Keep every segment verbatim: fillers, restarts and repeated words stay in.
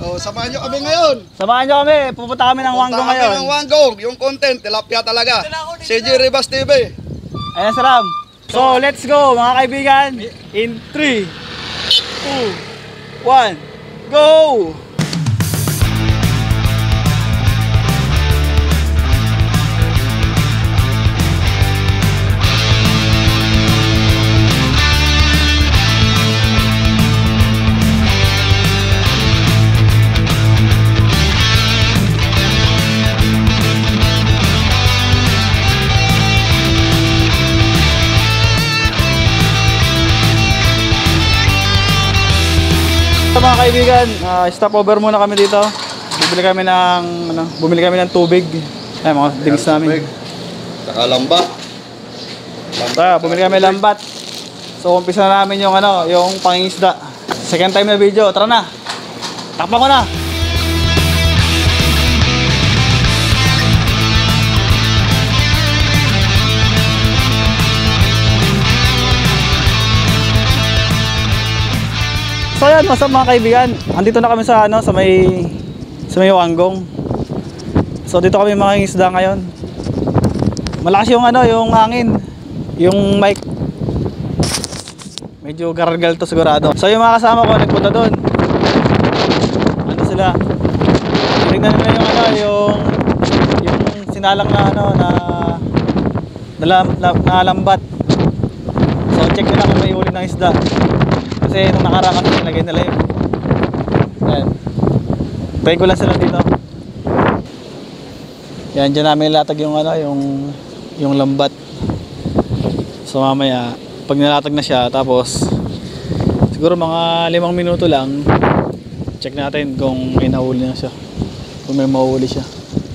Oh, samahan nyo kami ngayon. Samahan nyo kami. Pupunta kami ng wanggong ngayon. Pupunta kami ng wanggong. Yung content, tilapia talaga. C J Rivas T V. Ayan, salam. So, let's go mga kaibigan. In three, two, one, go! Mga kaibigan, uh, stop over muna kami dito. Bumili kami ng ano, bumili kami ng tubig. Ay, mga drinks namin. Saka lambat. Lambat. Bumili kami lambat. So, umpisa na namin yung ano, yung pangingisda. Second time na video. Tara na. Takpan ko na. So yan, what's up mga kaibigan? Andito na kami sa ano, sa may sa may wanggong. So dito kami mangingisda ngayon. Malakas yung ano, yung hangin, yung mic. Medyo gargal to sigurado. So yung mga kasama ko nagpunta doon. Ano sila? Tingnan nila yung ano, yung yung sinalang na ano na na, na, na lambat. So check nila kung may huli ng isda. Kasi nung nakaraan kasi nilagay nila yun. Ayan. Try ko lang sila dito. Yan, dyan namin nilatag yung ano, yung yung lambat. So mamaya, pag nilatag na siya, tapos siguro mga limang minuto lang, check natin kung may nahuli na siya. Kung may mahuli siya.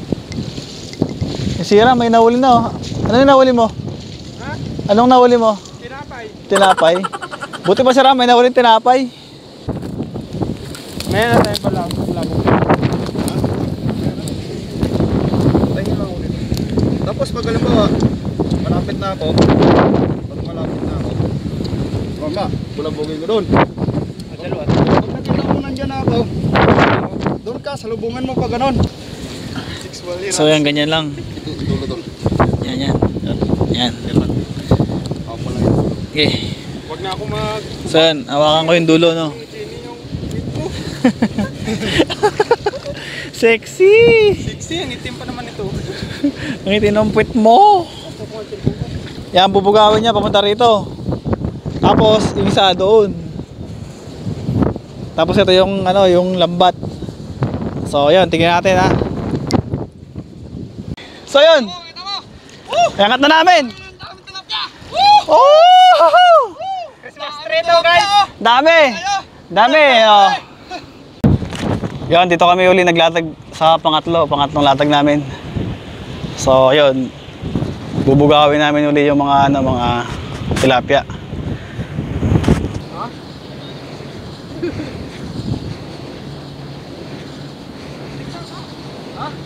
Eh, Sira, may nahuli na oh. Ano yung nahuli mo? Ha? Anong nahuli mo? Tinapay. Tinapay? Buti pa si Ram, may nahuling tinapay. Meron na tayo pala. Tapos pag halimbawa, malapit na ako. Pag malapit na ako, mama, bulabugin ko doon. Pag nakita mo nandyan na ako, doon ka, salubungan mo pa ganon. So yan, ganyan lang. Dulo doon. Yan, yan. Yan. Okay. Huwag na ako mag... So yan, hawakan ko yung dulo, no? Sexy! Sexy, ang itim pa naman ito. Ang itim ng puwit mo. Yan, bubugawin niya papunta rito. Tapos, yung isa doon. Tapos ito yung, ano, yung lambat. So yun, tingnan natin ha. So yun, iangat na namin. Oh! Straight guys! Dami! Dami! Oh. Yun, dito kami uli naglatag sa pangatlo, pangatlong latag namin. So, yun. Bubugawin namin uli yung mga ano, mga tilapia. Huh? Huh?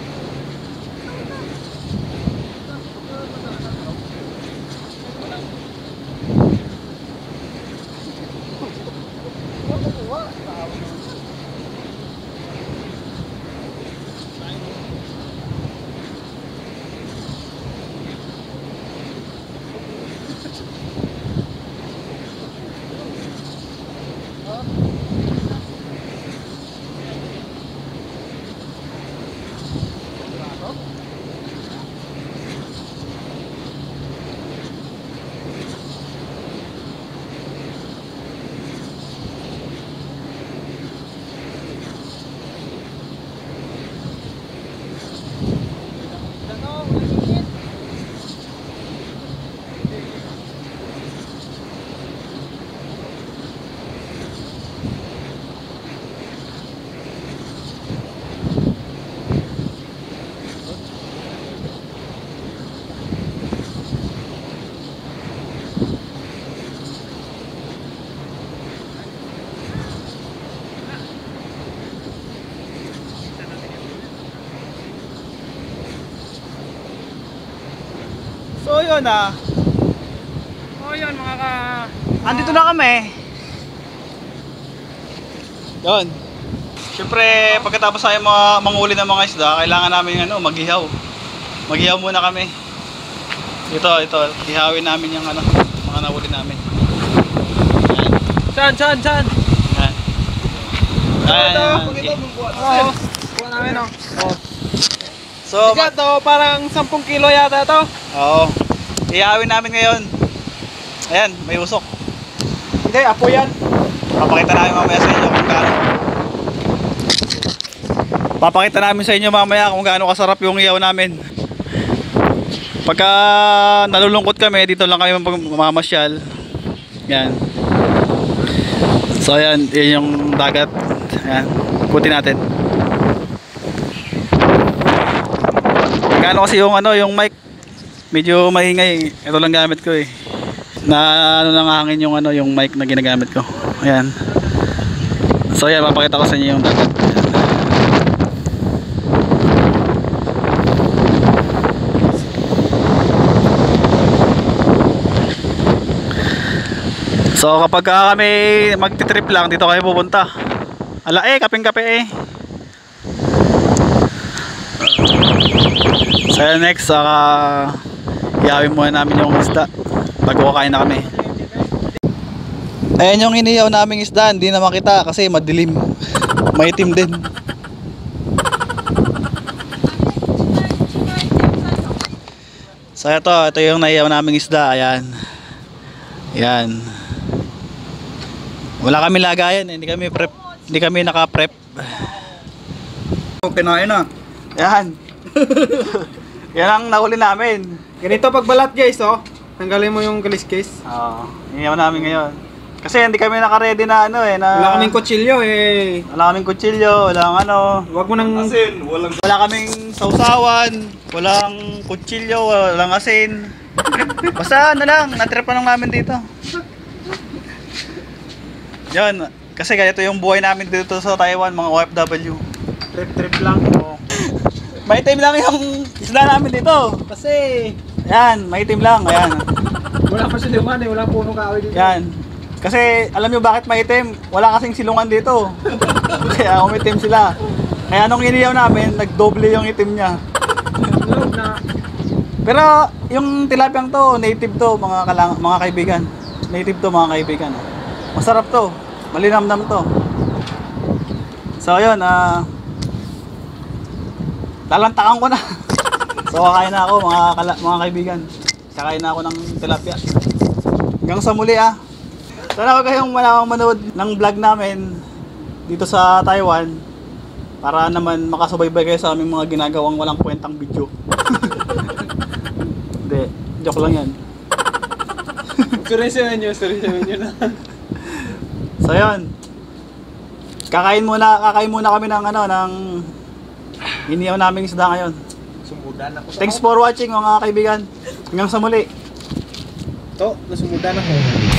So yun ah. Oh yun mga ka... Andito na kami. Yun. Siyempre, pagkatapos tayo mga manghuli ng mga isda, kailangan namin ano, maghihaw. Maghihaw muna kami. Ito, ito, ihawin namin yung ano, mga nahuli namin. Ayan. Saan, saan, saan? Ayan. Ayan. Ayan. Oo. Kuha namin oh. Oh. So, Bigat to, parang sampung kilo yata to. oo. Ihawin namin ngayon. Ayan, may usok. Hindi, apo yan. Papakita namin mamaya sa inyo kung gaano. Papakita namin sa inyo mamaya kung gaano kasarap yung ihaw namin. Pagka nalulungkot kami, dito lang kami mamamasyal. Yan. So ayan, yun yung dagat. Ayan, puti natin. Gaano kasi yung ano, yung mic. Medyo maingay. Ito lang gamit ko eh. Na ano lang hangin yung ano, yung mic na ginagamit ko. Ayan. So ayan, papakita ko sa inyo yung dagat. So kapag kami magti-trip lang, dito kayo pupunta. Ala eh, kaping-kape eh. So next, saka uh, ihawin muna namin yung isda bago kakain na kami. Ayan yung inihaw naming isda, hindi na makita kasi madilim. Maitim din. So ito, ito yung naihaw naming isda. Ayan. Ayan. Wala kami lagayan, hindi kami prep, hindi kami naka-prep. Kinain na. Yan. Yan ang nahuli namin. Ganito pagbalat guys oh. Tanggalin mo yung kaliskis. Oo, inihaw namin ngayon. Kasi hindi kami naka-ready na ano eh, na Wala kaming kutsilyo eh. wala kaming kutsilyo, walang ano, Huwag mo nang... Asin, walang wala kaming sausawan, walang kutsilyo, walang asin. Basta ano lang, natripan lang namin dito. Yan, kasi ganito yung buhay namin dito sa Taiwan, mga O F W. Trip-trip lang. Oo. Maitim lang yung isda namin dito. Kasi... Yan, maitim lang, ayan. Wala pa siluman eh, wala punong kahoy dito. Yan. Kasi alam nyo bakit maitim? Wala kasing silungan dito. Kaya umitim sila. Kaya nung iniyaw namin, nagdoble yung itim niya. Loob na. Pero yung tilapiyang to, native to mga kalang, mga kaibigan. Native to mga kaibigan. Masarap to. Malinamnam to. So yun, ah uh, talantakan ko na. So kakain na ako mga, kala, mga kaibigan. Kakain na ako ng tilapia. Hanggang sa muli ah. Sana huwag kayong manawang manood ng vlog namin dito sa Taiwan para naman makasubaybay kayo sa aming mga ginagawang walang kwentang video. Hindi, joke lang yan. Seryosohin nyo, seryosohin nyo na. So yun, kakain muna, kakain muna kami ng ano, ng inihaw naming isda ngayon. Sumudan ako. Thanks for watching mga kaibigan. Hanggang sa muli. To, nasumudan ako.